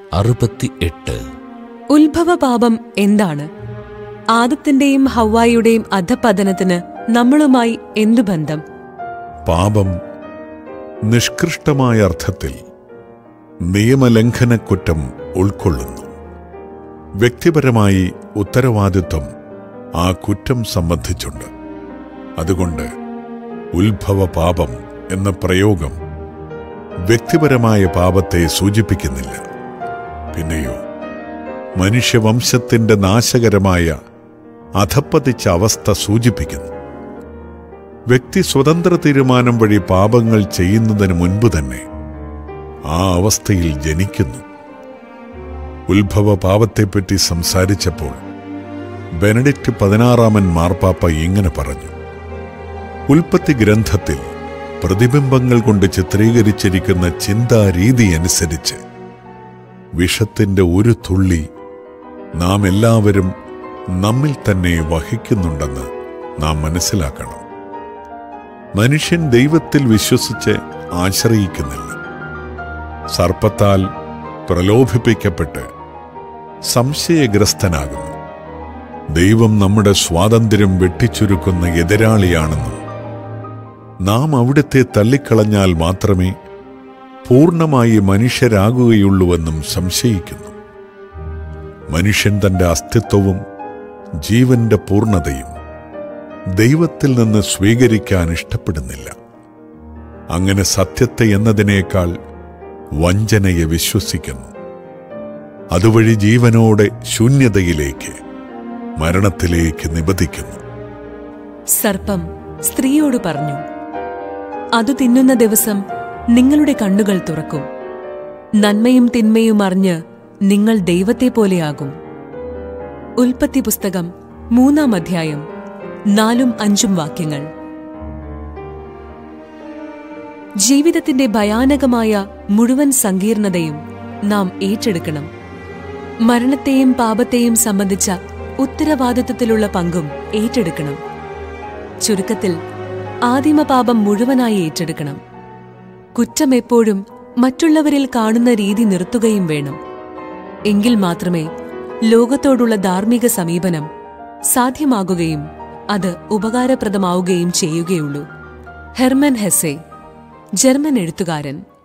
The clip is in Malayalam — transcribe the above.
68. ഉത്ഭവപാപം എന്താണ്? ആദത്തിന്റെയും ഹവ്വായുടെയും അധപതനത്തിന് നമ്മളുമായി എന്തു ബന്ധം? പാപം നിഷ്കൃഷ്ടമായ അർത്ഥത്തിൽ നിയമലംഘനക്കുറ്റം ഉൾക്കൊള്ളുന്നു. വ്യക്തിപരമായി ഉത്തരവാദിത്വം ആ കുറ്റം സംബന്ധിച്ചുണ്ട്. അതുകൊണ്ട് ഉത്ഭവ പാപം എന്ന പ്രയോഗം വ്യക്തിപരമായ പാപത്തെ സൂചിപ്പിക്കുന്നില്ല. പിന്നെയോ മനുഷ്യവംശത്തിന്റെ നാശകരമായ അധപ്പതിച്ച അവസ്ഥ സൂചിപ്പിക്കുന്നു. വ്യക്തി സ്വതന്ത്ര തീരുമാനം വഴി പാപങ്ങൾ ചെയ്യുന്നതിന് മുൻപ് തന്നെ ആ അവസ്ഥയിൽ ജനിക്കുന്നു. ഉത്ഭവ പാപത്തെപ്പറ്റി സംസാരിച്ചപ്പോൾ ബെനഡിക്റ്റ് 16 മാർപ്പാപ്പ ഇങ്ങനെ പറഞ്ഞു: ഉൽപ്പത്തി ഗ്രന്ഥത്തിൽ പ്രതിബിംബങ്ങൾ കൊണ്ട് ചിത്രീകരിച്ചിരിക്കുന്ന ചിന്താരീതി അനുസരിച്ച് വിഷത്തിന്റെ ഒരു തുള്ളി നാം എല്ലാവരും നമ്മിൽ തന്നെ വഹിക്കുന്നുണ്ടെന്ന് നാം മനസ്സിലാക്കണം. മനുഷ്യൻ ദൈവത്തിൽ വിശ്വസിച്ച് ആശ്രയിക്കുന്നില്ല. സർപ്പത്താൽ പ്രലോഭിപ്പിക്കപ്പെട്ട് സംശയഗ്രസ്തനാകുന്നു. ദൈവം നമ്മുടെ സ്വാതന്ത്ര്യം വെട്ടിച്ചുരുക്കുന്ന എതിരാളിയാണെന്നും നാം അവിടുത്തെ തള്ളിക്കളഞ്ഞാൽ മാത്രമേ പൂർണ്ണമായി മനുഷ്യരാകുകയുള്ളൂവെന്നും സംശയിക്കുന്നു. മനുഷ്യൻ തന്റെ അസ്തിത്വവും ജീവന്റെ പൂർണ്ണതയും ദൈവത്തിൽ നിന്ന് സ്വീകരിക്കാൻ ഇഷ്ടപ്പെടുന്നില്ല. അങ്ങനെ സത്യത്തെ എന്നതിനേക്കാൾ വഞ്ചനയെ വിശ്വസിക്കുന്നു. അതുവഴി ജീവനോടെ ശൂന്യതയിലേക്ക്, മരണത്തിലേക്ക് നിബദിക്കുന്നു. സർപ്പം സ്ത്രീയോട് പറഞ്ഞു, അത് തിന്നുന്ന ദിവസം നിങ്ങളുടെ കണ്ണുകൾ തുറക്കും, നന്മയും തിന്മയും അറിഞ്ഞ് നിങ്ങൾ ദൈവത്തെ പോലെയാകും. ഉൽപ്പത്തി പുസ്തകം 3 അധ്യായം 4-5 വാക്യങ്ങൾ. ജീവിതത്തിന്റെ ഭയാനകമായ മുഴുവൻ സങ്കീർണതയും നാം ഏറ്റെടുക്കണം. മരണത്തെയും പാപത്തെയും സംബന്ധിച്ച ഉത്തരവാദിത്വത്തിലുള്ള പങ്കും ഏറ്റെടുക്കണം. ചുരുക്കത്തിൽ ആദിമപാപം മുഴുവനായി ഏറ്റെടുക്കണം. കുറ്റം എപ്പോഴും മറ്റുള്ളവരിൽ കാണുന്ന രീതി നിർത്തുകയും വേണം. എങ്കിൽ മാത്രമേ ലോകത്തോടുള്ള ധാർമ്മിക സമീപനം സാധ്യമാകുകയും അത് ഉപകാരപ്രദമാവുകയും ചെയ്യുകയുള്ളൂ. ഹെർമൻ ഹെസ്സെ, ജർമ്മൻ എഴുത്തുകാരൻ.